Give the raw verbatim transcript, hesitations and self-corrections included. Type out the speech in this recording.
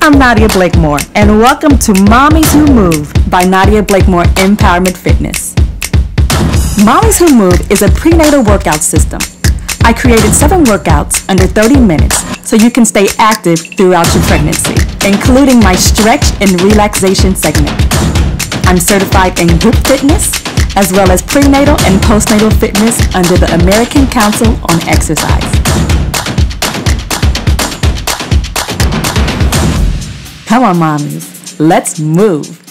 I'm Nadia Blakemore, and welcome to Mommies Who Move by Nadia Blakemore Empowerment Fitness. Mommies Who Move is a prenatal workout system. I created seven workouts under thirty minutes so you can stay active throughout your pregnancy, including my stretch and relaxation segment. I'm certified in group fitness, as well as prenatal and postnatal fitness under the American Council on Exercise. Come on, mommies, let's move.